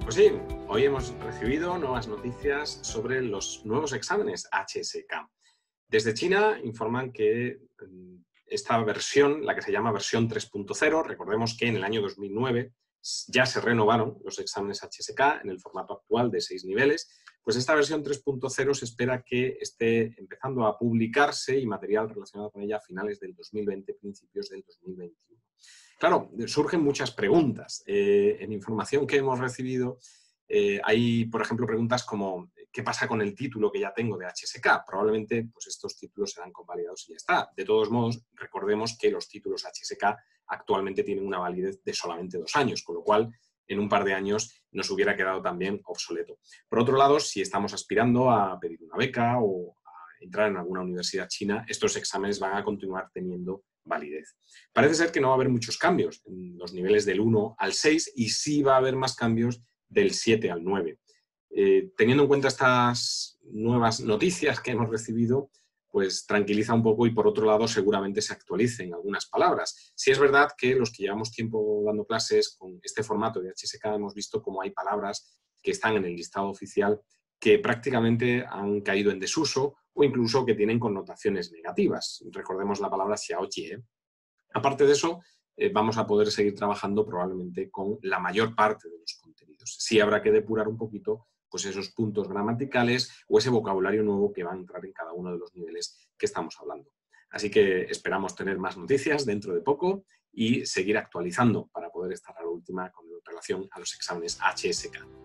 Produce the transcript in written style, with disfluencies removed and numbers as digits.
Pues sí, hoy hemos recibido nuevas noticias sobre los nuevos exámenes HSK. Desde China informan que esta versión, la que se llama versión 3.0, recordemos que en el año 2009 ya se renovaron los exámenes HSK en el formato actual de 6 niveles, pues esta versión 3.0 se espera que esté empezando a publicarse y material relacionado con ella a finales del 2020, principios del 2021. Claro, surgen muchas preguntas. En información que hemos recibido hay, por ejemplo, preguntas como ¿qué pasa con el título que ya tengo de HSK? Probablemente pues, estos títulos serán convalidados y ya está. De todos modos, recordemos que los títulos HSK actualmente tienen una validez de solamente 2 años, con lo cual en un par de años nos hubiera quedado también obsoleto. Por otro lado, si estamos aspirando a pedir una beca o a entrar en alguna universidad china, estos exámenes van a continuar teniendo validez. Parece ser que no va a haber muchos cambios en los niveles del 1 al 6 y sí va a haber más cambios del 7 al 9. Teniendo en cuenta estas nuevas noticias que hemos recibido, pues tranquiliza un poco y por otro lado seguramente se actualicen algunas palabras. Sí es verdad que los que llevamos tiempo dando clases con este formato de HSK hemos visto cómo hay palabras que están en el listado oficial que prácticamente han caído en desuso o incluso que tienen connotaciones negativas. Recordemos la palabra xiaojie. Aparte de eso, vamos a poder seguir trabajando probablemente con la mayor parte de los contenidos. Sí habrá que depurar un poquito pues esos puntos gramaticales o ese vocabulario nuevo que va a entrar en cada uno de los niveles que estamos hablando. Así que esperamos tener más noticias dentro de poco y seguir actualizando para poder estar a la última con relación a los exámenes HSK.